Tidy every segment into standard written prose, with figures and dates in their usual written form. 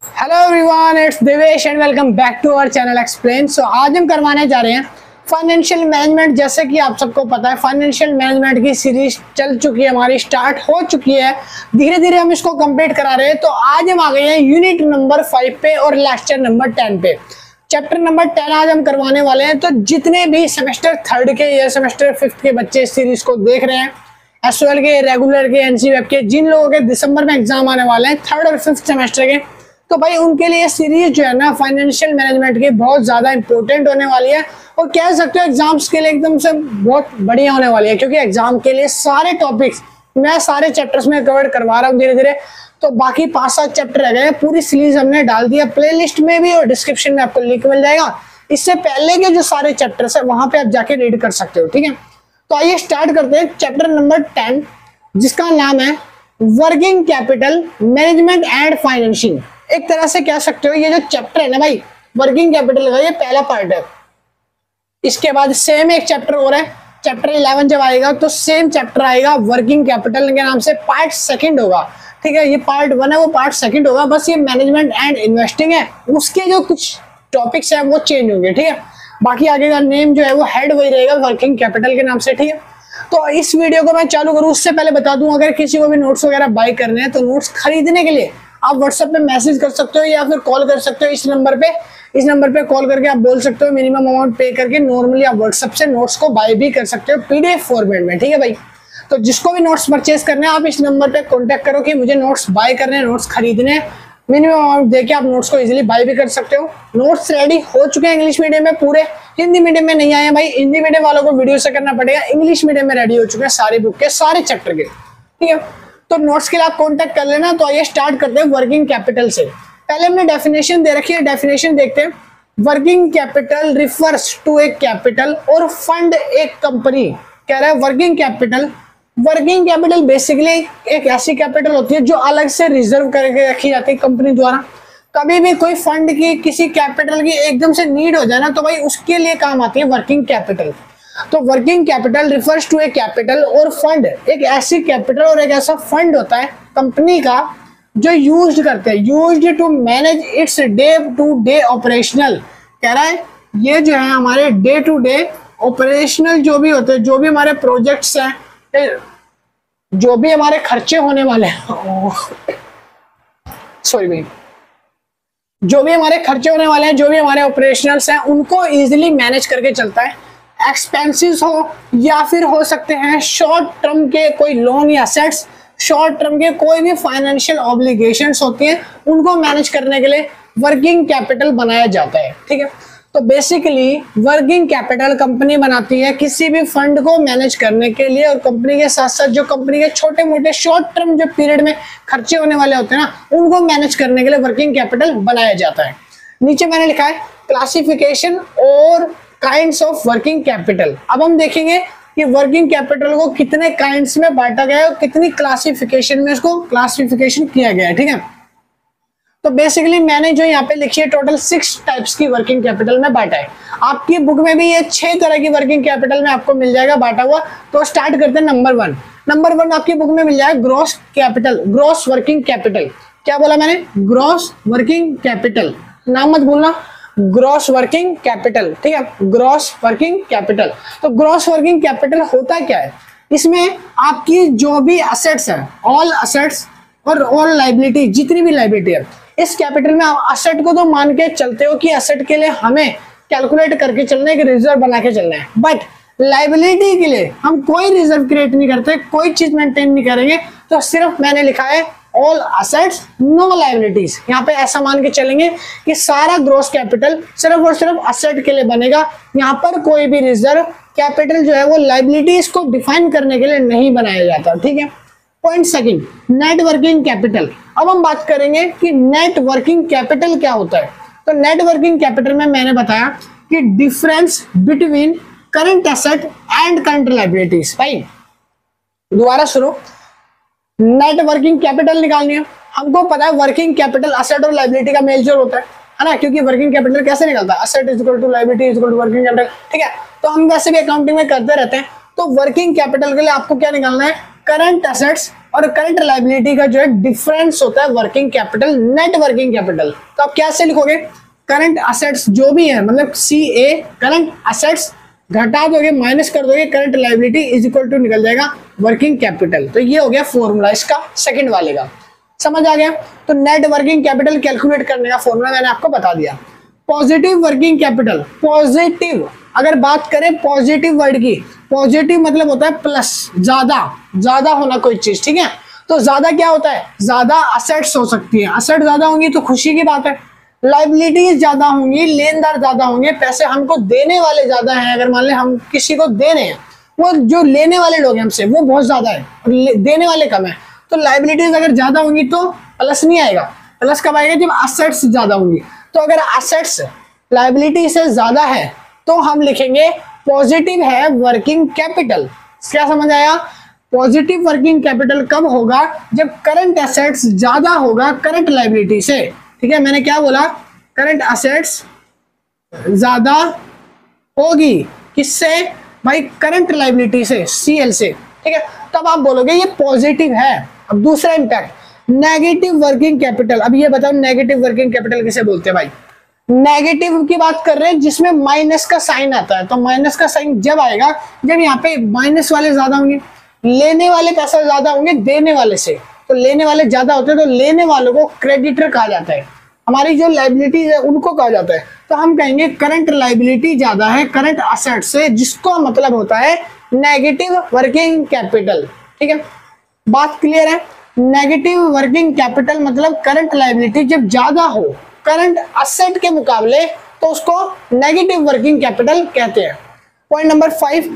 Hello everyone, it's Devesh and welcome back to our channel Explain. So आज हम करवाने जा रहे हैं फाइनेंशियल मैनेजमेंट। जैसे कि आप सबको पता है फाइनेंशियल मैनेजमेंट की सीरीज चल चुकी है, हमारी स्टार्ट हो चुकी है, धीरे धीरे हम इसको कंप्लीट करा रहे हैं। तो आज हम आ गए हैं यूनिट नंबर 5 पे और लेक्चर नंबर 10 पे। चैप्टर नंबर 10 आज हम करवाने वाले हैं। तो जितने भी सेमेस्टर 3 के या सेमेस्टर 5 के बच्चे इस सीरीज को देख रहे हैं, एसओएल के, रेगुलर के, एनसीवेब के, जिन लोगों के दिसंबर में एग्जाम आने वाले हैं 3rd और 5th सेमेस्टर के, तो भाई उनके लिए सीरीज जो है ना फाइनेंशियल मैनेजमेंट की बहुत ज्यादा इंपॉर्टेंट होने वाली है और कह सकते हो एग्जाम्स के लिए एकदम से बहुत बढ़िया होने वाली है। क्योंकि एग्जाम के लिए सारे टॉपिक्स मैं सारे चैप्टर्स में कवर करवा रहा हूँ धीरे धीरे। तो बाकी 5-7 चैप्टर रह गए, पूरी सीरीज हमने डाल दिया प्लेलिस्ट में भी और डिस्क्रिप्शन में आपको लिंक मिल जाएगा। इससे पहले के जो सारे चैप्टर्स है वहां पे आप जाके रीड कर सकते हो, ठीक है। तो आइए स्टार्ट करते हैं चैप्टर नंबर 10, जिसका नाम है working capital management and financing. एक तरह से कह सकते हो ये जो चैप्टर है ना भाई, वर्किंग कैपिटल का ये पहला पार्ट है। इसके बाद सेम एक चैप्टर और है, चैप्टर 11 जब आएगा तो सेम चैप्टर आएगा वर्किंग कैपिटल के नाम से, पार्ट 2 होगा, ठीक है। ये पार्ट 1 है, वो पार्ट 2 होगा। बस ये मैनेजमेंट एंड इन्वेस्टिंग है, उसके जो कुछ टॉपिक्स है वो चेंज होंगे, ठीक है। बाकी आगे का नेम जो है वो हेड वही रहेगा वर्किंग कैपिटल के नाम से, ठीक है। तो इस वीडियो को मैं चालू करूं उससे पहले बता दूं, अगर किसी को भी नोट्स वगैरह बाय करने हैं तो नोट्स खरीदने के लिए आप व्हाट्सएप पे मैसेज कर सकते हो या फिर कॉल कर सकते हो इस नंबर पे कॉल करके आप बोल सकते हो, मिनिमम अमाउंट पे करके नॉर्मली आप व्हाट्सएप से नोट्स को बाय भी कर सकते हो पीडीएफ फॉर्मेट में, ठीक है भाई। तो जिसको भी नोट्स परचेज करने हैं आप इस नंबर पे कॉन्टेक्ट करो कि मुझे नोट्स बाय करने हैं, नोट्स खरीदने हैं। मिनिमम अमाउंट देके आप नोट्स को इजीली बाय भी कर सकते हो। नोट्स रेडी हो चुके हैं इंग्लिश मीडियम में पूरे, हिंदी मीडियम में नहीं आए हैं भाई। हिंदी मीडियम वालों को वीडियो से करना पड़ेगा, इंग्लिश मीडियम में रेडी हो चुके हैं सारी बुक के सारे चैप्टर के, ठीक है। तो नोट्स के लिए आप कांटेक्ट कर लेना। तो आइए स्टार्ट करते हैं वर्किंग कैपिटल से। पहले हमने डेफिनेशन दे रखी है, डेफिनेशन देखते हैं। Working capital refers to a capital और फंड एक कंपनी। कह रहा है वर्किंग कैपिटल बेसिकली एक ऐसी कैपिटल होती है जो अलग से रिजर्व करके रखी जाती है कंपनी द्वारा। कभी भी कोई फंड की किसी कैपिटल की एकदम से नीड हो जाए ना तो भाई उसके लिए काम आती है वर्किंग कैपिटल। तो working capital refers to a capital और फंड एक ऐसी कैपिटल और एक ऐसा फंड होता है कंपनी का जो used to manage its day to day operational. कह रहा है ये जो है हमारे डे टू डे ऑपरेशनल जो भी होते हैं, जो भी हमारे प्रोजेक्ट्स हैं, जो भी हमारे खर्चे होने वाले हैं सॉरी भाई, जो भी हमारे खर्चे होने वाले हैं, जो भी हमारे ऑपरेशनल्स हैं, उनको इजीली मैनेज करके चलता है। एक्सपेंसेस हो या फिर हो सकते हैं शॉर्ट टर्म के कोई लोन या सेट्स, शॉर्ट टर्म के कोई भी फाइनेंशियल ऑब्लिगेशंस होती हैं, उनको मैनेज करने के लिए वर्किंग कैपिटल बनाया जाता है, ठीक है। तो बेसिकली वर्किंग कैपिटल कंपनी बनाती है किसी भी फंड को मैनेज करने के लिए, और कंपनी के साथ साथ जो कंपनी के छोटे मोटे शॉर्ट टर्म जो पीरियड में खर्चे होने वाले होते हैं ना, उनको मैनेज करने के लिए वर्किंग कैपिटल बनाया जाता है। नीचे मैंने लिखा है क्लासिफिकेशन और काइंड्स ऑफ वर्किंग कैपिटल। अब हम देखेंगे कि वर्किंग कैपिटल को कितने काइंड्स में बांटा गया है और कितनी क्लासिफिकेशन में इसको क्लासिफिकेशन किया गया है, ठीक है। तो बेसिकली मैंने जो यहाँ पे लिखी है टोटल 6 टाइप्स की वर्किंग कैपिटल में बांटा है। आपकी बुक में भी ये 6 तरह की वर्किंग कैपिटल में आपको मिल जाएगा बांटा हुआ। तो स्टार्ट करते हैं नंबर 1। नंबर 1 आपकी बुक में मिल जाएगा gross capital, gross working capital. क्या बोला मैंने? ग्रॉस वर्किंग कैपिटल, नाम मत भूलना, ग्रॉस वर्किंग कैपिटल, ठीक है, ग्रॉस वर्किंग कैपिटल। तो ग्रॉस वर्किंग कैपिटल होता क्या है? इसमें आपकी जो भी असेट्स है, ऑल असेट्स और ऑल लाइबिलिटी, जितनी भी लाइबिलिटी है, इस कैपिटल में असेट को तो मान के चलते हो कि असेट के लिए हमें कैलकुलेट करके चलना है कि रिजर्व बना के चलना है, बट लाइबिलिटी के लिए हम कोई रिजर्व क्रिएट नहीं करते, कोई चीज मेंटेन नहीं करेंगे। तो सिर्फ मैंने लिखा है ऑल असेट्स नो लाइबिलिटीज। यहाँ पे ऐसा मान के चलेंगे कि सारा ग्रॉस कैपिटल सिर्फ और सिर्फ असेट के लिए बनेगा। यहाँ पर कोई भी रिजर्व कैपिटल जो है वो लाइबिलिटीज को डिफाइन करने के लिए नहीं बनाया जाता, ठीक है। Point second, net working capital. अब हम बात करेंगे कि नेट वर्किंग कैपिटल क्या होता है। तो नेट वर्किंग कैपिटल में मैंने बताया कि difference between current asset and current liabilities. भाई दोबारा सुनो, नेट वर्किंग कैपिटल निकालनी है, हमको पता है वर्किंग कैपिटल असेट और लायबिलिटी का मेल जोड़ होता है ना, क्योंकि वर्किंग कैपिटल कैसे निकलता है? Asset is equal to liability is equal to working capital, ठीक है। तो हम वैसे भी अकाउंटिंग में करते रहते हैं। तो वर्किंग कैपिटल के लिए आपको क्या निकालना है? करंट एसेट्स और करंट लायबिलिटी का जो है डिफरेंस होता है working capital, net working capital. तो आप कैसे लिखोगे, करंट असेट्स जो भी है मतलब CA करंट असेट्स घटा दोगे माइनस कर दोगे current liability is equal to निकल जाएगा वर्किंग कैपिटल। तो ये हो गया फॉर्मूला इसका सेकंड वाले का, समझ आ गया। तो नेट वर्किंग कैपिटल कैलकुलेट करने का फॉर्मूला मैंने आपको बता दिया। पॉजिटिव वर्किंग कैपिटल, पॉजिटिव अगर बात करें पॉजिटिव वर्ड की, पॉजिटिव मतलब होता है प्लस, ज्यादा होना कोई चीज, ठीक है। तो ज्यादा क्या होता है, ज्यादा असेट्स हो सकती है, असेट ज्यादा होंगी तो खुशी की बात है। लाइबिलिटीज ज्यादा होंगी, लेनदार ज्यादा होंगे, पैसे हमको देने वाले ज्यादा हैं। अगर मान ले हम किसी को दे रहे हैं, वो जो लेने वाले लोग हैं हमसे वो बहुत ज्यादा है और देने वाले कम है, तो लाइबिलिटीज अगर ज्यादा होंगी तो प्लस नहीं आएगा। प्लस कब आएगा, जब असेट्स ज्यादा होंगी। तो अगर असेट्स लाइबिलिटी से ज्यादा है तो हम लिखेंगे पॉजिटिव है वर्किंग कैपिटल। क्या समझ आया, पॉजिटिव वर्किंग कैपिटल कब होगा, जब करंट एसेट्स ज्यादा होगा करंट लाइबिलिटी से, ठीक है। मैंने क्या बोला, करंट असेट्स ज्यादा होगी किससे भाई, करंट लाइबिलिटी से, CL से, ठीक है। तब आप बोलोगे ये पॉजिटिव है। अब दूसरा इंपैक्ट, नेगेटिव वर्किंग कैपिटल। अब ये बताओ नेगेटिव वर्किंग कैपिटल किसे बोलते हैं भाई, नेगेटिव की बात कर रहे हैं जिसमें माइनस का साइन आता है। तो माइनस का साइन जब आएगा जब यहाँ पे माइनस वाले ज्यादा होंगे, लेने वाले पैसा ज्यादा होंगे देने वाले से, तो लेने वाले ज्यादा होते हैं तो लेने वालों को क्रेडिटर कहा जाता है, हमारी जो लाइबिलिटीज है उनको कहा जाता है। तो हम कहेंगे करंट लाइबिलिटी ज्यादा है करंट असेट से, जिसको मतलब होता है नेगेटिव वर्किंग कैपिटल, ठीक है। बात क्लियर है, नेगेटिव वर्किंग कैपिटल मतलब करंट लाइबिलिटी जब ज्यादा हो करंट असेट के मुकाबले तो उसको नेगेटिव वर्किंग कैपिटल कहते हैं। Point number 5,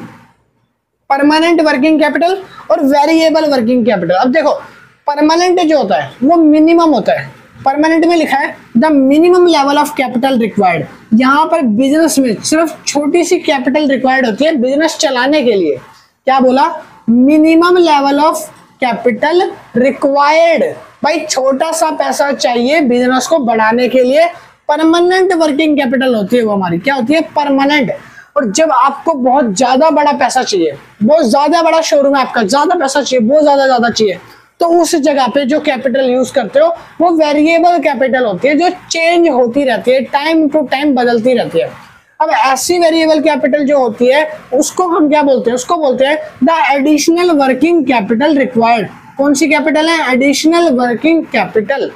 permanent working capital और वेरिएबल वर्किंग कैपिटल। अब देखो परमानेंट जो होता है वो मिनिमम होता है, परमानेंट में लिखा है the minimum level of capital required. यहाँ पर बिजनेस में सिर्फ छोटी सी कैपिटल रिक्वायर्ड होती है बिजनेस चलाने के लिए। क्या बोला, minimum level of capital required, भाई छोटा सा पैसा चाहिए बिजनेस को बढ़ाने के लिए। परमानेंट वर्किंग कैपिटल होती है वो हमारी, क्या होती है, परमानेंट। और जब आपको बहुत ज्यादा बड़ा पैसा चाहिए, बहुत ज्यादा बड़ा शोरूम है आपका, ज्यादा पैसा चाहिए, बहुत ज्यादा चाहिए, तो उस जगह पे जो कैपिटल यूज करते हो वो वेरिएबल कैपिटल होती है, जो चेंज होती रहती है, टाइम टू टाइम बदलती रहती है। अब ऐसी वेरिएबल कैपिटल जो होती है उसको हम क्या बोलते हैं, उसको बोलते हैं the additional working capital required. कौन सी कैपिटल है, एडिशनल वर्किंग कैपिटल।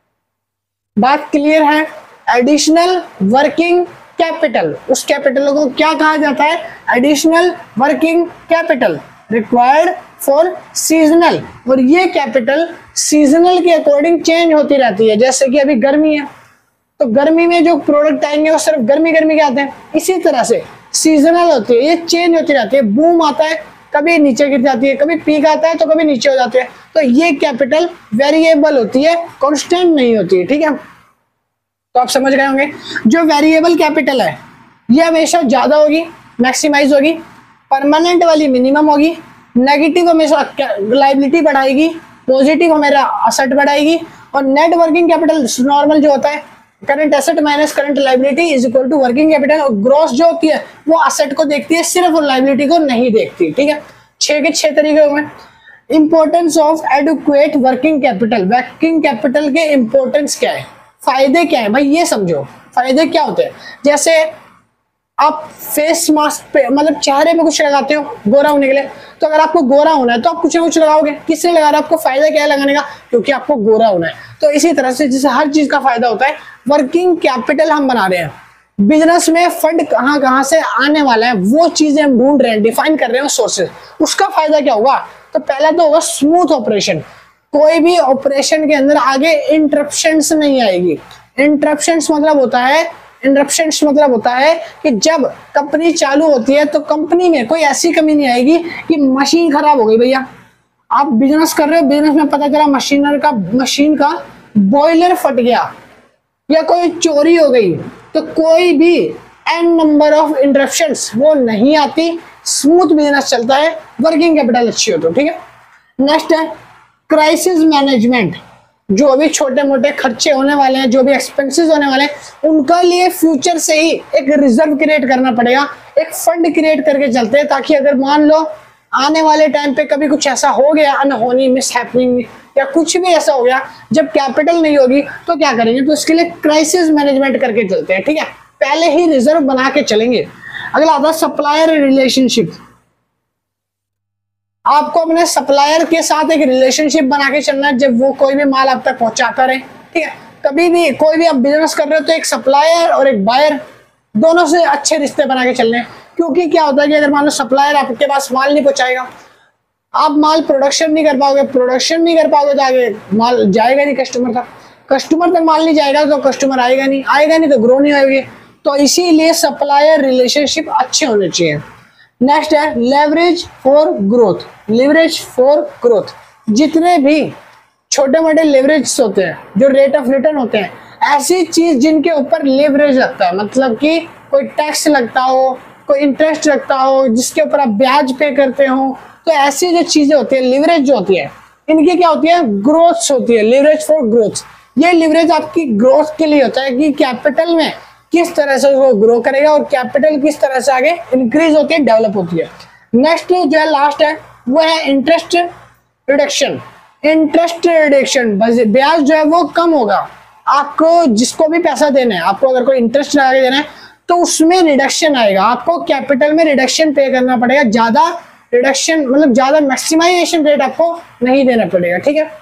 बात क्लियर है, एडिशनल वर्किंग कैपिटल, उस कैपिटल को क्या कहा जाता है, additional working capital required for seasonal. और ये कैपिटल सीजनल के अकॉर्डिंग चेंज होती रहती है। जैसे कि अभी गर्मी है तो गर्मी में जो प्रोडक्ट आएंगे वो सिर्फ गर्मी के आते हैं, इसी तरह से सीजनल होती है, ये चेंज होती रहती है। बूम आता है, कभी नीचे गिर जाती है, कभी पीक आता है तो कभी नीचे हो जाती है। तो ये कैपिटल वेरिएबल होती है, कांस्टेंट नहीं होती है, ठीक है। तो आप समझ गए होंगे, जो वेरिएबल कैपिटल है ये हमेशा ज्यादा होगी, मैक्सिमाइज होगी, परमानेंट वाली मिनिमम होगी, नेगेटिव हमेशा लाइबिलिटी बढ़ाएगी, पॉजिटिव हमारा असेट बढ़ाएगी, और नेट वर्किंग कैपिटल नॉर्मल जो होता है current asset minus current liability is equal to working capital. और ग्रॉस जो होती है वो असेट को देखती है सिर्फ, और लाइबिलिटी को नहीं देखती, ठीक है। 6 के 6 तरीके हुए। Importance of adequate working capital, working capital के इंपॉर्टेंस क्या है, फायदे क्या है भाई, ये समझो फायदे क्या होते हैं। जैसे आप फेस मास्क पे मतलब चेहरे पे कुछ लगाते हो गोरा होने के लिए, तो अगर आपको गोरा होना है तो आप कुछ ना कुछ लगाओगे, किसने लगा रहा है, आपको फायदा क्या है लगाने का, क्योंकि आपको गोरा होना है। तो इसी तरह से जैसे हर चीज का फायदा होता है, वर्किंग कैपिटल हम बना रहे हैं, बिजनेस में फंड कहाँ से आने वाला है वो चीजें हम ढूंढ रहे हैं, डिफाइन कर रहे हैं सोर्सेज। उसका फायदा क्या होगा, तो पहला तो होगा स्मूथ ऑपरेशन, कोई भी ऑपरेशन के अंदर आगे इंटरप्शंस नहीं आएगी। इंटरप्शंस मतलब होता है कि जब कंपनी चालू होती है तो कंपनी में कोई ऐसी कमी नहीं आएगी कि मशीन खराब हो गई। भैया आप बिजनेस कर रहे हो, बिजनेस में पता चला मशीन का बॉयलर फट गया या कोई चोरी हो गई, तो कोई भी एन नंबर ऑफ इंटरप्शंस वो नहीं आती, स्मूथ बिजनेस चलता है, वर्किंग कैपिटल अच्छी हो तो, ठीक है। नेक्स्ट है क्राइसिस मैनेजमेंट, जो भी छोटे मोटे खर्चे होने वाले हैं, जो भी एक्सपेंसेस होने वाले हैं, उनका लिए फ्यूचर से ही एक रिजर्व क्रिएट करना पड़ेगा, एक फंड क्रिएट करके चलते हैं, ताकि अगर मान लो आने वाले टाइम पे कभी कुछ ऐसा हो गया, अनहोनी, मिस हैपनिंग या कुछ भी ऐसा हो गया, जब कैपिटल नहीं होगी तो क्या करेंगे, तो इसके लिए क्राइसिस मैनेजमेंट करके चलते हैं, ठीक है, पहले ही रिजर्व बना के चलेंगे। अगला आता है सप्लायर रिलेशनशिप। आपको अपने सप्लायर के साथ एक रिलेशनशिप बना के चलना है, जब वो कोई भी माल आप तक पहुंचाता रहे, ठीक है। कभी भी कोई भी आप बिजनेस कर रहे हो तो एक सप्लायर और एक बायर दोनों से अच्छे रिश्ते बना के चलने हैं। क्योंकि क्या होता है कि अगर मान लो सप्लायर आपके पास माल नहीं पहुंचाएगा, आप माल प्रोडक्शन नहीं कर पाओगे तो आगे माल जाएगा नहीं कस्टमर तक माल नहीं जाएगा तो कस्टमर आएगा नहीं तो ग्रो नहीं होगी। तो इसीलिए सप्लायर रिलेशनशिप अच्छे होने चाहिए। नेक्स्ट है लेवरेज फॉर ग्रोथ। जितने भी छोटे मोटे लेवरेज होते हैं, जो रेट ऑफ रिटर्न होते हैं, ऐसी चीज जिनके ऊपर लेवरेज लगता है, मतलब कि कोई टैक्स लगता हो, कोई इंटरेस्ट लगता हो, जिसके ऊपर आप ब्याज पे करते हो, तो ऐसी जो चीजें होती है, लिवरेज जो होती है, इनकी क्या होती है, ग्रोथ होती है, लिवरेज फॉर ग्रोथ। ये लिवरेज आपकी ग्रोथ के लिए होता है कि कैपिटल में किस तरह से वो ग्रो करेगा और कैपिटल किस तरह से आगे इंक्रीज होती है, डेवलप होती है। नेक्स्ट जो है लास्ट है वो है इंटरेस्ट रिडक्शन। ब्याज जो है वो कम होगा। आपको जिसको भी पैसा देना है, आपको अगर कोई इंटरेस्ट लगा के देना है तो उसमें रिडक्शन आएगा, आपको कैपिटल में रिडक्शन पे करना पड़ेगा, ज्यादा रिडक्शन मतलब ज्यादा मैक्सिमाइजेशन रेट आपको नहीं देना पड़ेगा, ठीक है।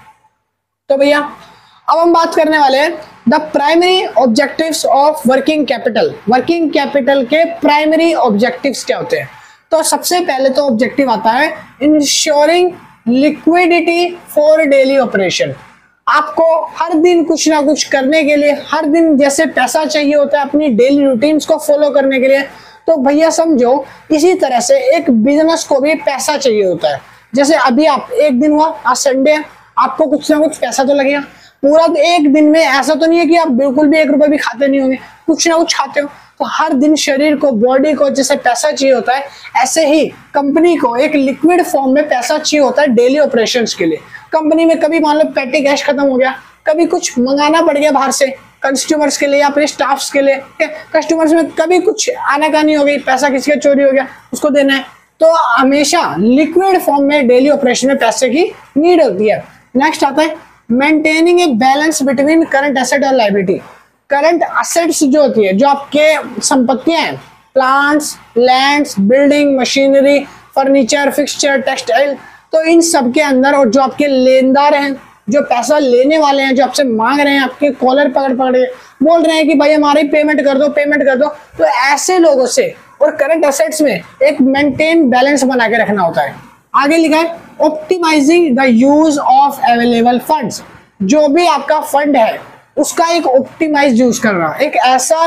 तो भैया अब हम बात करने वाले हैं the primary objectives of working capital. Working capital के प्राइमरी ऑब्जेक्टिव्स क्या होते हैं? तो सबसे पहले तो ऑब्जेक्टिव आता है ensuring liquidity for daily operation. आपको हर दिन कुछ ना कुछ करने के लिए, हर दिन जैसे पैसा चाहिए होता है अपनी डेली रूटीन्स को फॉलो करने के लिए, तो भैया समझो इसी तरह से एक बिजनेस को भी पैसा चाहिए होता है। जैसे अभी आप एक दिन हुआ, आज संडे है, आपको कुछ ना कुछ पैसा तो लगेगा। पूरा तो एक दिन में ऐसा तो नहीं है कि आप बिल्कुल भी 1 रुपए भी खाते नहीं होंगे, कुछ ना कुछ खाते हो। तो हर दिन शरीर को, बॉडी को जैसे पैसा चाहिए होता है, ऐसे ही कंपनी को एक लिक्विड फॉर्म में पैसा चाहिए होता है डेली ऑपरेशंस के लिए। कंपनी में कभी मान लो पेटी कैश खत्म हो गया, कभी कुछ मंगाना पड़ गया बाहर से कस्टमर्स के लिए या अपने स्टाफ्स के लिए, कस्टमर्स में कभी कुछ आनाकानी हो गई, पैसा किसी का चोरी हो गया, उसको देना है, तो हमेशा लिक्विड फॉर्म में डेली ऑपरेशन में पैसे की नीड होती है। नेक्स्ट आता है maintaining a balance between current asset और लायबिलिटी। करंट एसेट्स जो होती है, जो आपके संपत्तियां हैं, plants, lands, building, machinery, furniture, fixture, textile, तो इन सब के अंदर, और जो आपके लेनदार हैं, जो पैसा लेने वाले हैं, जो आपसे मांग रहे हैं, आपके कॉलर पकड़ के बोल रहे हैं कि भाई हमारी पेमेंट कर दो, तो ऐसे लोगों से और करंट एसेट्स में एक मेंटेन बैलेंस बना के रखना होता है। आगे लिखा है optimising the use of available funds. जो भी आपका फंड है उसका एक ऑप्टिमाइज यूज करना, एक ऐसा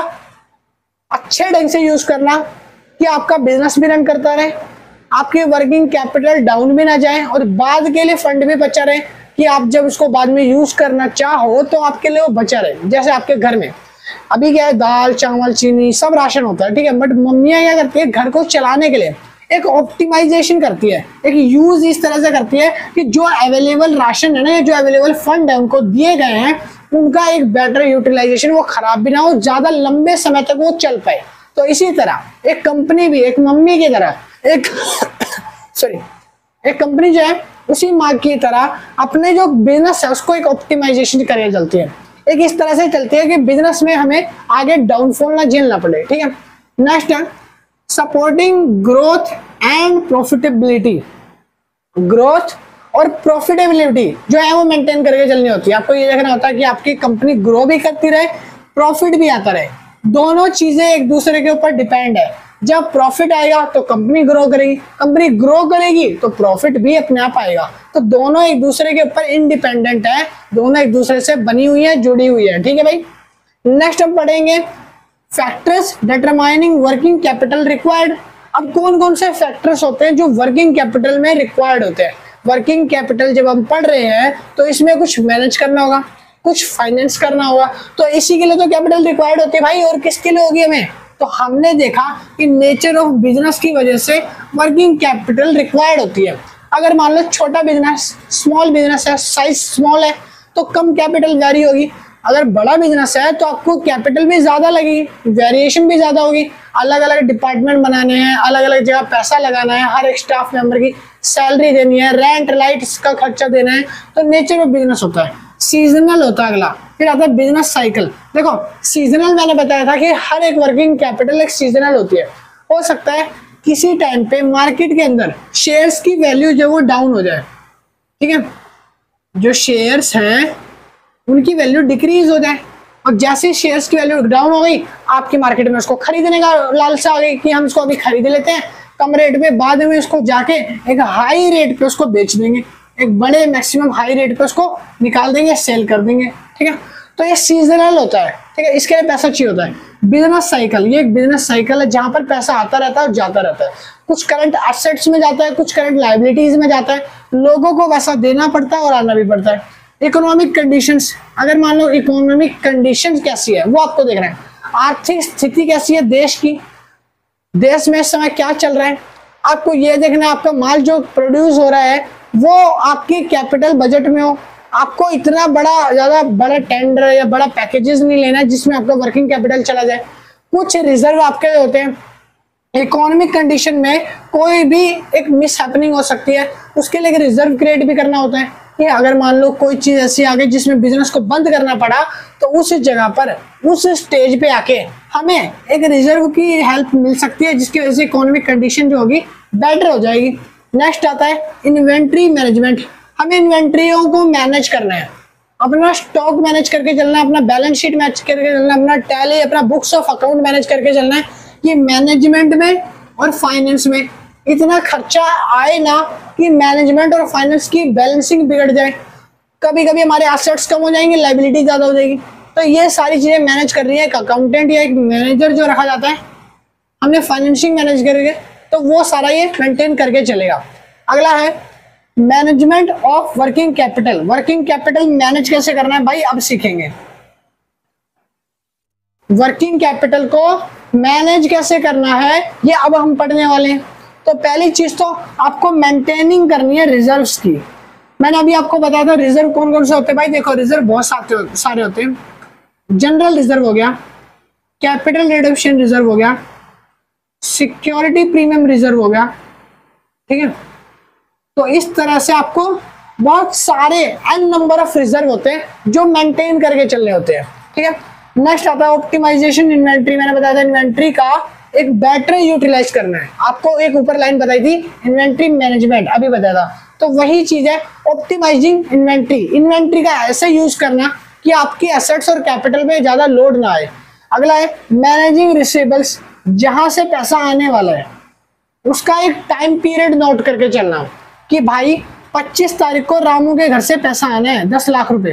अच्छे ढंग से यूज करना कि आपका बिजनेस भी रन करता रहे, आपकी वर्किंग कैपिटल डाउन भी ना जाए और बाद के लिए फंड भी बचा रहे, कि आप जब उसको बाद में यूज करना चाहो तो आपके लिए वो बचा रहे। जैसे आपके घर में अभी क्या है, दाल, चावल, चीनी सब राशन होता है, ठीक है, बट मम्मियां क्या करती है, घर को चलाने के लिए एक ऑप्टिमाइजेशन करती है, एक यूज इस तरह से करती है कि जो अवेलेबल राशन है ना, जो अवेलेबल फंड है उनको दिए गए हैं, उनका एक बेटर यूटिलाइजेशन, वो खराब भी ना हो, ज्यादा लंबे समय तक वो चल पाए। तो इसी तरह एक कंपनी भी एक मम्मी की तरह, एक कंपनी जो है उसी माँ की तरह अपने जो बिजनेस है उसको एक ऑप्टिमाइजेशन करके चलती है, एक इस तरह से चलती है कि बिजनेस में हमें आगे डाउनफॉल ना झेलना पड़े, ठीक है। नेक्स्ट है supporting growth and profitability. Growth और प्रॉफिटेबिलिटी जो है वो मेंटेन करके चलनी होती है। आपको ये देखना होता है कि आपकी कंपनी ग्रो भी करती रहे, प्रॉफिट भी आता रहे। दोनों चीजें एक दूसरे के ऊपर डिपेंड है। जब प्रॉफिट आएगा तो कंपनी ग्रो करेगी, कंपनी ग्रो करेगी तो प्रॉफिट भी अपने आप आएगा। तो दोनों एक दूसरे के ऊपर इंडिपेंडेंट है, दोनों एक दूसरे से बनी हुई है, जुड़ी हुई है, ठीक है भाई। नेक्स्ट हम पढ़ेंगे factors determining working capital required. अब कौन कौन से फैक्टर्स होते हैं जो वर्किंग कैपिटल में रिक्वायर्ड होते हैं? वर्किंग कैपिटल जब हम पढ़ रहे हैं तो इसमें कुछ मैनेज करना होगा, कुछ फाइनेंस करना होगा, तो इसी के लिए तो कैपिटल रिक्वायर्ड होती है भाई। और किसके लिए होगी हमें? तो हमने देखा कि नेचर ऑफ बिजनेस की वजह से वर्किंग कैपिटल रिक्वायर्ड होती है। अगर मान लो छोटा बिजनेस, स्मॉल बिजनेस है, साइज स्मॉल है, तो कम कैपिटल जारी होगी। अगर बड़ा बिजनेस है तो आपको कैपिटल भी ज्यादा लगेगी, वेरिएशन भी ज्यादा होगी, अलग अलग डिपार्टमेंट बनाने हैं, अलग अलग जगह पैसा लगाना है, हर एक स्टाफ मेंबर की सैलरी देनी है, रेंट लाइट्स का खर्चा देना है। तो नेचर ऑफ बिजनेस होता है। सीजनल होता है अगला, फिर आता है बिजनेस साइकिल। देखो सीजनल मैंने बताया था कि हर एक वर्किंग कैपिटल एक सीजनल होती है। हो सकता है किसी टाइम पे मार्केट के अंदर शेयर्स की वैल्यू जो वो डाउन हो जाए, ठीक है, जो शेयर्स हैं उनकी वैल्यू डिक्रीज हो जाए, और जैसे शेयर्स की वैल्यू डाउन हो गई आपकी मार्केट में उसको खरीदने का लालसा आ गई कि हम इसको अभी खरीद लेते हैं कम रेट पे, बाद में इसको जाके एक हाई रेट पे उसको बेच देंगे, एक बड़े मैक्सिमम हाई रेट पे उसको निकाल देंगे, सेल कर देंगे, ठीक है। तो ये सीजनल होता है, ठीक है, इसके लिए पैसा चाहिए होता है। बिजनेस साइकिल, ये एक बिजनेस साइकिल है जहां पर पैसा आता रहता है और जाता रहता है। कुछ करंट एसेट्स में जाता है, कुछ करंट लायबिलिटीज में जाता है, लोगों को पैसा देना पड़ता है और आना भी पड़ता है। इकोनॉमिक कंडीशंस, अगर मान लो इकोनॉमिक कंडीशंस कैसी है वो आपको देखना है। आर्थिक स्थिति कैसी है देश की, देश में इस समय क्या चल रहा है, आपको ये देखना है। आपका माल जो प्रोड्यूस हो रहा है वो आपके कैपिटल बजट में हो। आपको इतना ज्यादा बड़ा टेंडर या बड़ा पैकेजेस नहीं लेना है जिसमें आपका वर्किंग कैपिटल चला जाए। कुछ रिजर्व आपके होते हैं। इकोनॉमिक कंडीशन में कोई भी एक मिस हैपनिंग हो सकती है, उसके लिए रिजर्व क्रिएट भी करना होता है कि अगर मान लो कोई चीज ऐसी आ गई जिसमें बिजनेस को बंद करना पड़ा तो उस जगह पर उस स्टेज पे आके हमें एक रिजर्व की हेल्प मिल सकती है, जिसकी वजह से इकोनॉमिक कंडीशन जो होगी बेटर हो जाएगी। नेक्स्ट आता है इन्वेंट्री मैनेजमेंट। हमें इन्वेंट्रियों को मैनेज करना है, अपना स्टॉक मैनेज करके चलना है, अपना बैलेंस शीट मैनेज करके चलना है, अपना टैली, अपना बुक्स ऑफ अकाउंट मैनेज करके चलना है। ये मैनेजमेंट में और फाइनेंस में इतना खर्चा आए ना कि मैनेजमेंट और फाइनेंस की बैलेंसिंग बिगड़ जाए। कभी कभी हमारे एसेट्स कम हो जाएंगे, लायबिलिटी ज्यादा हो जाएगी। तो ये सारी चीजें मैनेज कर रही है एक अकाउंटेंट या एक मैनेजर जो रखा जाता है, हमने फाइनेंसिंग मैनेज करेंगे तो वो सारा ये मेंटेन करके चलेगा। अगला है management of working capital. Working capital manage कैसे करना है भाई अब सीखेंगे। वर्किंग कैपिटल को मैनेज कैसे करना है ये अब हम पढ़ने वाले हैं। तो पहली चीज तो आपको मेंटेनिंग करनी है रिजर्व्स की। मैंने अभी आपको बताया था रिजर्व कौन कौन से होते हैं। भाई देखो रिजर्व बहुत सारे होते हैं। जनरल रिजर्व हो गया, कैपिटल रिडम्पशन रिजर्व हो गया, सिक्योरिटी प्रीमियम रिजर्व हो गया, ठीक है। तो इस तरह से आपको बहुत सारे एन नंबर ऑफ रिजर्व होते हैं जो मेंटेन करके चलने होते हैं, ठीक है। नेक्स्ट आता है ऑप्टिमाइजेशन इन्वेंट्री। मैंने बताया था इन्वेंट्री का एक बेटर यूटिलाइज करना है। आपको एक ऊपर लाइन बताई थी इन्वेंट्री मैनेजमेंट, अभी बताया था, तो वही चीज है ऑप्टिमाइजिंग इन्वेंट्री। इन्वेंट्री का ऐसे यूज करना कि आपकी एसेट्स और कैपिटल में ज्यादा लोड ना आए। अगला है मैनेजिंग रिसीवेबल्स। जहां से पैसा आने वाला है उसका एक टाइम पीरियड नोट करके चलना कि भाई 25 तारीख को रामू के घर से पैसा आना है 10 लाख रुपए,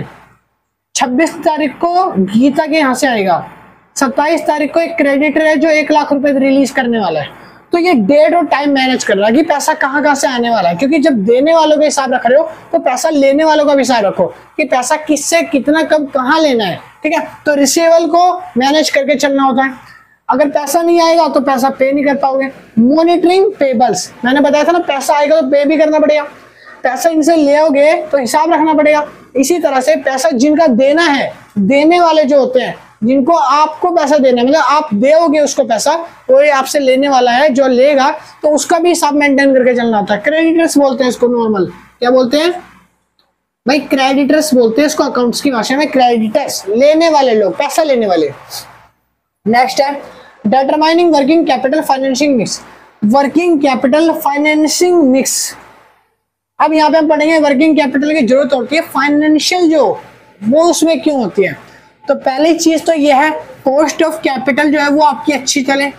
26 तारीख को गीता के यहाँ से आएगा, 27 तारीख को एक क्रेडिटर है जो 1 लाख रुपए रिलीज करने वाला है। तो ये डेट और टाइम मैनेज कर रहा है कि पैसा कहाँ से आने वाला है, क्योंकि जब देने वालों का हिसाब रख रहे हो तो पैसा लेने वालों का भी हिसाब रखो कि पैसा किससे कितना कब कहाँ लेना है, ठीक है। तो रिसीवेबल को मैनेज करके चलना होता है। अगर पैसा नहीं आएगा तो पैसा पे नहीं कर पाओगे। मॉनिटरिंग पेबल्स, मैंने बताया था ना पैसा आएगा तो पे भी करना पड़ेगा, पैसा इनसे ले आओगे तो हिसाब रखना पड़ेगा। इसी तरह से पैसा जिनका देना है, देने वाले जो होते हैं जिनको आपको पैसा देना है, मतलब आप दोगे उसको पैसा, कोई आपसे लेने वाला है जो लेगा तो उसका भी हिसाब मेंटेन करके चलना होता है। क्रेडिटर्स बोलते हैं इसको, नॉर्मल क्या बोलते हैं भाई, क्रेडिटर्स बोलते हैं इसको अकाउंट्स की भाषा में। क्रेडिटर्स लेने वाले लोग, पैसा लेने वाले। नेक्स्ट है determining working capital financing mix. Working capital financing mix, अब यहाँ पे हम पढ़ेंगे वर्किंग कैपिटल की जरूरत होती है फाइनेंशियल जो वो उसमें क्यों होती है। तो पहली चीज तो ये है कॉस्ट ऑफ कैपिटल जो है वो आपकी अच्छी चले।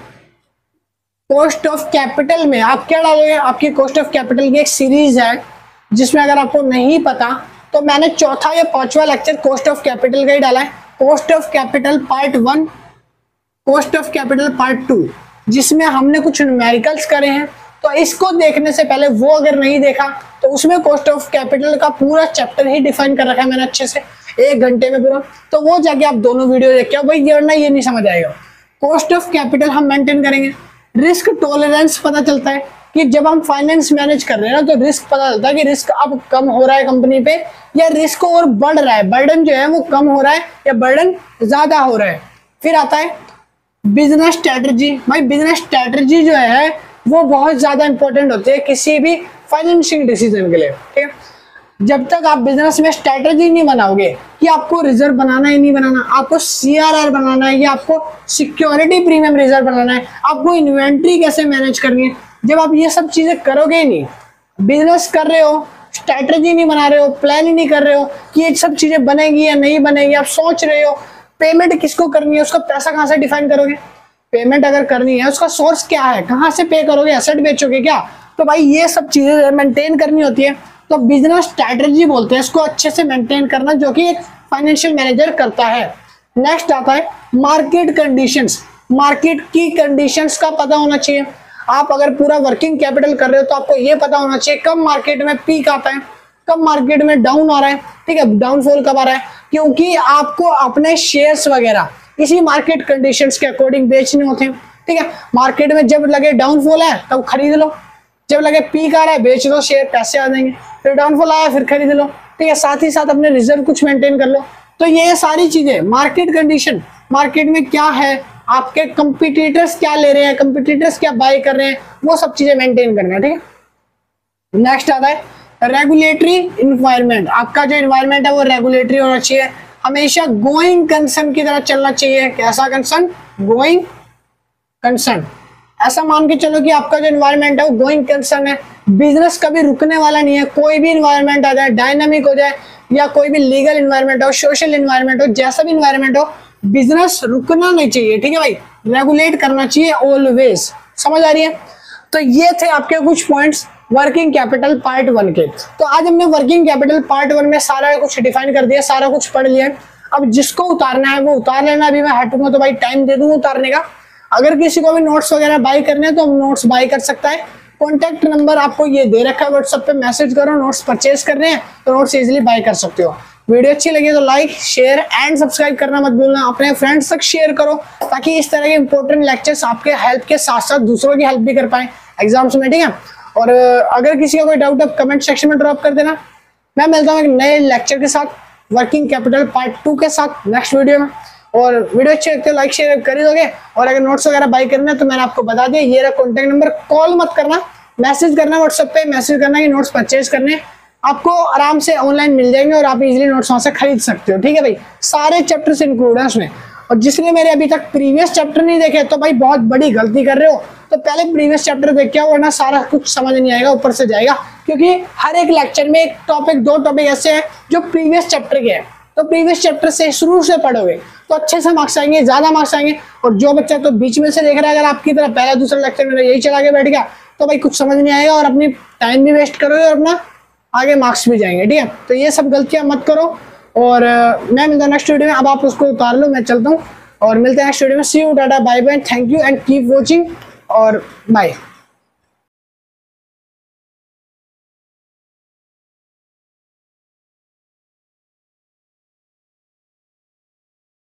कॉस्ट ऑफ कैपिटल में आप क्या डालोगे, आपकी कॉस्ट ऑफ कैपिटल की एक सीरीज है जिसमें अगर आपको नहीं पता तो मैंने चौथा या पांचवा लेक्चर कॉस्ट ऑफ कैपिटल का ही डाला है। Cost of capital part 1, cost of capital part 2, जिसमें हमने कुछ न्यूमेरिकल्स करे हैं। तो इसको देखने से पहले वो अगर नहीं देखा तो उसमें कॉस्ट ऑफ कैपिटल का पूरा चैप्टर ही डिफाइन कर रखा है मैंने अच्छे से 1 घंटे में पूरा। तो वो जाके आप दोनों वीडियो देख के आओ भाई, ये ये नहीं समझ आएगा। कॉस्ट ऑफ कैपिटल हम मेंटेन करेंगे। रिस्क टॉलरेंस पता चलता है कि जब हम फाइनेंस मैनेज कर रहे हैं ना तो रिस्क पता चलता है कि रिस्क अब कम हो रहा है कंपनी पे या रिस्क और बढ़ रहा है, बर्डन जो है वो कम हो रहा है या बर्डन ज्यादा हो रहा है। फिर आता है बिजनेस स्ट्रेटजी। भाई बिजनेस स्ट्रेटजी जो है वो बहुत ज्यादा इंपॉर्टेंट होती है किसी भी फाइनेंशियल डिसीजन के लिए, ठीक है। जब तक आप बिजनेस में स्ट्रेटजी नहीं बनाओगे कि आपको रिजर्व बनाना है नहीं बनाना, आपको सीआरआर बनाना है या आपको सिक्योरिटी प्रीमियम रिजर्व बनाना है, आपको इन्वेंट्री कैसे मैनेज करनी है, जब आप ये सब चीजें करोगे ही नहीं, बिजनेस कर रहे हो स्ट्रेटजी नहीं बना रहे हो, प्लान ही नहीं कर रहे हो कि ये सब चीजें बनेगी या नहीं बनेगी, आप सोच रहे हो पेमेंट किसको करनी है, उसका पैसा कहाँ से डिफाइन करोगे, पेमेंट अगर करनी है उसका सोर्स क्या है, कहाँ से पे करोगे, एसेट बेचोगे क्या, तो भाई ये सब चीजें मेंटेन करनी होती है। तो बिजनेस स्ट्रेटजी बोलते हैं इसको अच्छे से मेंटेन करना, जो कि एक फाइनेंशियल मैनेजर करता है। नेक्स्ट आता है मार्केट कंडीशंस। मार्केट की कंडीशंस का पता होना चाहिए। आप अगर पूरा वर्किंग कैपिटल कर रहे हो तो आपको ये पता होना चाहिए कब मार्केट में पीक आता है, कब मार्केट में डाउन आ रहा है, ठीक है, डाउनफॉल कब आ रहा है, क्योंकि आपको अपने शेयर्स वगैरह इसी मार्केट कंडीशंस के अकॉर्डिंग बेचने होते हैं, ठीक है। मार्केट में जब लगे डाउनफॉल है तब खरीद लो, जब लगे पीक आ रहा है बेच दो, शेयर पैसे आ जाएंगे, फिर डाउनफॉल आया फिर खरीद लो, ठीक है। साथ ही साथ अपने रिजर्व कुछ मेंटेन कर लो। तो ये सारी चीजें मार्केट कंडीशन, मार्केट में क्या है, आपके कंपटीटर्स क्या ले रहे हैं, कंपटीटर्स क्या बाय कर रहे हैं, वो सब चीजें मेंटेन करना, ठीक है। नेक्स्ट आता है रेगुलेटरी इन्वायरमेंट। आपका जो इन्वायरमेंट है वो रेगुलेटरी होना चाहिए, हमेशा गोइंग कंसर्न की तरह चलना चाहिए। कैसा कंसर्न, गोइंग कंसर्न। ऐसा मान के चलो कि आपका जो इन्वायरमेंट है वो गोइंग कंसर्न है, बिजनेस कभी रुकने वाला नहीं है। कोई भी इन्वायरमेंट आ जाए, डायनामिक हो जाए या कोई भी लीगल इन्वायरमेंट हो, सोशल इन्वायरमेंट हो, जैसा भी इन्वायरमेंट हो, बिजनेस रुकना नहीं चाहिए, ठीक है भाई, रेगुलेट करना चाहिए ऑलवेज। समझ आ रही है। तो ये थे आपके कुछ पॉइंट्स वर्किंग कैपिटल पार्ट 1 के। तो आज हमने वर्किंग कैपिटल पार्ट 1 में सारा कुछ डिफाइन कर दिया, सारा कुछ पढ़ लिया। अब जिसको उतारना है वो उतार लेना, अभी मैं हटूंगा तो भाई टाइम दे दूंगा उतारने का। अगर किसी को भी नोट्स वगैरह बाय करने हैं तो नोट्स बाय कर सकता है। कॉन्टैक्ट नंबर आपको ये दे रखा है, व्हाट्सएप पे मैसेज करो, नोट्स परचेज करने हैं तो नोट्स इजीली बाय कर सकते हो। वीडियो अच्छी लगी तो लाइक शेयर एंड सब्सक्राइब करना मत भूलना, अपने फ्रेंड्स तक शेयर करो ताकि इस तरह के इंपॉर्टेंट लेक्चर्स आपके हेल्प के साथ साथ दूसरों की हेल्प भी कर पाए एग्जाम्स में, ठीक है। और अगर किसी का कोई डाउट है कमेंट सेक्शन में ड्रॉप कर देना। मैं मिलता हूँ एक नए लेक्चर के साथ, वर्किंग कैपिटल पार्ट 2 के साथ नेक्स्ट वीडियो में। और वीडियो अच्छी लगती है लाइक शेयर कर ही दोगे। और अगर नोट्स वगैरह बाय करना है तो मैंने आपको बता दिया, ये रहा कॉन्टैक्ट नंबर, कॉल मत करना, मैसेज करना, व्हाट्सएप पे मैसेज करना कि नोट्स परचेज करने, आपको आराम से ऑनलाइन मिल जाएंगे और आप इजीली नोट्स वहां से खरीद सकते हो, ठीक है भाई। सारे चैप्टर्स इंक्लूड है उसमें। और जिसने मेरे अभी तक प्रीवियस चैप्टर नहीं देखे तो भाई बहुत बड़ी गलती कर रहे हो, तो पहले प्रीवियस चैप्टर देख के आओ वरना सारा कुछ समझ नहीं आएगा, ऊपर से जाएगा। क्योंकि हर एक लेक्चर में एक टॉपिक, 2 टॉपिक ऐसे हैं जो प्रीवियस चैप्टर के हैं, तो प्रीवियस चैप्टर से शुरू से पढ़ोगे तो अच्छे से मार्क्स आएंगे, ज्यादा मार्क्स आएंगे। और जो बच्चा तो बीच में से देख रहा है, अगर आपकी तरह पहला दूसरा लेक्चर में यही चला के बैठ गया तो भाई कुछ समझ नहीं आएगा और अपनी टाइम भी वेस्ट करोगे और अपना आगे मार्क्स भी जाएंगे, ठीक है। तो ये सब गलतियां मत करो। और मैं मिलता हूँ नेक्स्ट वीडियो में। अब आप उसको उतार लो, मैं चलता हूँ और मिलते हैं नेक्स्ट वीडियो में। See you, tata, bye bye, thank you and keep watching और बाय।